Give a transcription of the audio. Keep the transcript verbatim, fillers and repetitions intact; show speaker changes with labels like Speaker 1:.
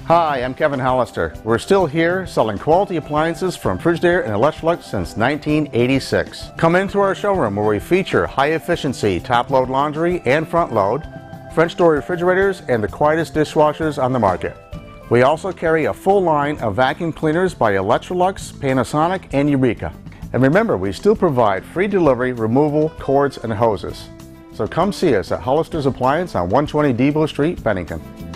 Speaker 1: Hi, I'm Kevin Hollister. We're still here selling quality appliances from Frigidaire and Electrolux since nineteen eighty-six. Come into our showroom where we feature high efficiency top load laundry and front load, French door refrigerators, and the quietest dishwashers on the market. We also carry a full line of vacuum cleaners by Electrolux, Panasonic, and Eureka. And remember, we still provide free delivery, removal, cords, and hoses. So come see us at Hollisters Appliance on one twenty Depot Street, Bennington.